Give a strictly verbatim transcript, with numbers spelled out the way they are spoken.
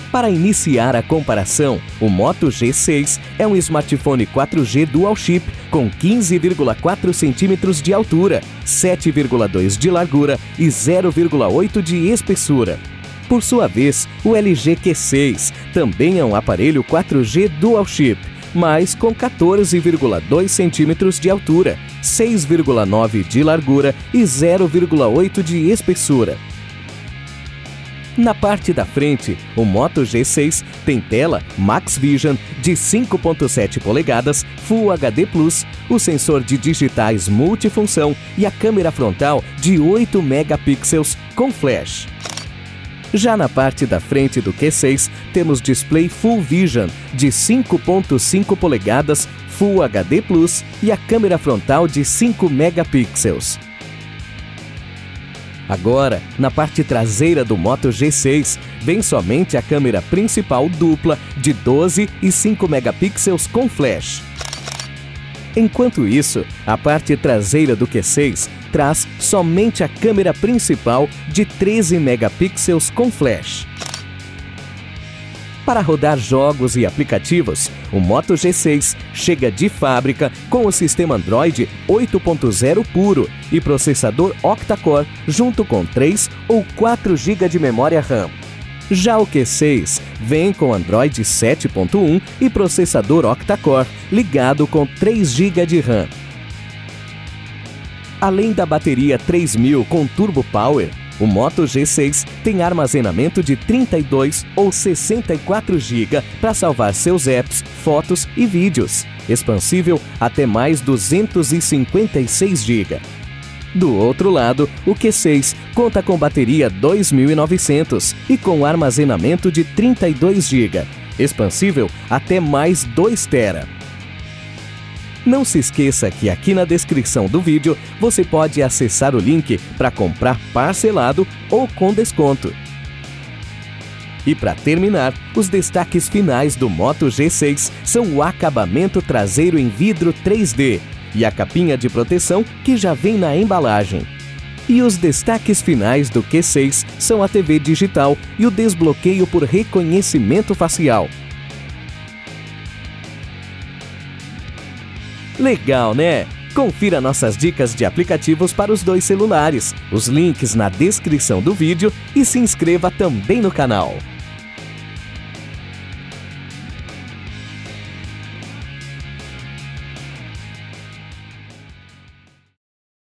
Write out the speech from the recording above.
Para iniciar a comparação, o Moto G seis é um smartphone quatro G Dual Chip com quinze vírgula quatro centímetros de altura, sete vírgula dois de largura e zero vírgula oito de espessura. Por sua vez, o L G Q seis também é um aparelho quatro G Dual Chip, mas com quatorze vírgula dois centímetros de altura, seis vírgula nove de largura e zero vírgula oito de espessura. Na parte da frente, o Moto G seis tem tela Max Vision de cinco vírgula sete polegadas Full H D plus, o sensor de digitais multifunção e a câmera frontal de oito megapixels com flash. Já na parte da frente do Q seis, temos display Full Vision de cinco vírgula cinco polegadas Full H D plus e a câmera frontal de cinco megapixels. Agora, na parte traseira do Moto G seis, vem somente a câmera principal dupla de doze e cinco megapixels com flash. Enquanto isso, a parte traseira do Q seis traz somente a câmera principal de treze megapixels com flash. Para rodar jogos e aplicativos, o Moto G seis chega de fábrica com o sistema Android oito ponto zero puro e processador octa-core junto com três ou quatro gigas de memória RAM. Já o Q seis vem com Android sete ponto um e processador octa-core ligado com três gigas de RAM. Além da bateria três mil com Turbo Power, o Moto G seis tem armazenamento de trinta e dois ou sessenta e quatro gigas para salvar seus apps, fotos e vídeos, expansível até mais duzentos e cinquenta e seis gigas. Do outro lado, o Q seis conta com bateria dois mil e novecentos e com armazenamento de trinta e dois gigas, expansível até mais dois tera. Não se esqueça que aqui na descrição do vídeo você pode acessar o link para comprar parcelado ou com desconto. E para terminar, os destaques finais do Moto G seis são o acabamento traseiro em vidro três D e a capinha de proteção que já vem na embalagem. E os destaques finais do Q seis são a T V digital e o desbloqueio por reconhecimento facial. Legal, né? Confira nossas dicas de aplicativos para os dois celulares, os links na descrição do vídeo e se inscreva também no canal.